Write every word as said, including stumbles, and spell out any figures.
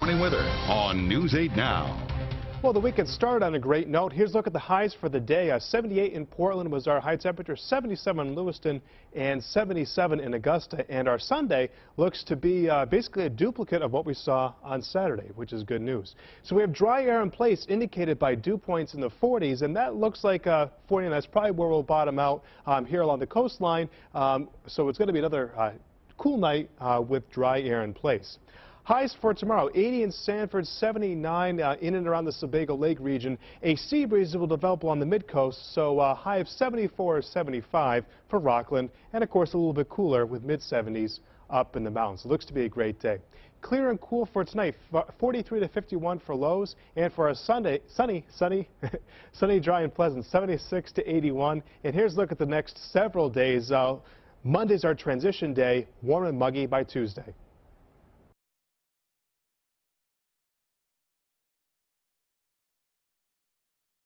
morning weather on News eight Now. Well, the weekend started on a great note. Here's a look at the highs for the day. Uh, seventy-eight in Portland was our high temperature, seventy-seven in Lewiston, and seventy-seven in Augusta. And our Sunday looks to be uh, basically a duplicate of what we saw on Saturday, which is good news. So we have dry air in place indicated by dew points in the forties, and that looks like uh, forty, and that's probably where we'll bottom out um, here along the coastline. Um, so it's going to be another uh, cool night uh, with dry air in place. Highs for tomorrow, eighty in Sanford, seventy-nine uh, in and around the Sebago Lake region. A sea breeze will develop along the mid-coast, so uh, high of seventy-four or seventy-five for Rockland, and of course a little bit cooler with mid seventies up in the mountains. It looks to be a great day. Clear and cool for tonight, forty-three to fifty-one for lows, and for our Sunday, sunny, sunny, sunny, dry and pleasant, seventy-six to eighty-one. And here's a look at the next several days. Uh, Monday's our transition day, warm and muggy by Tuesday.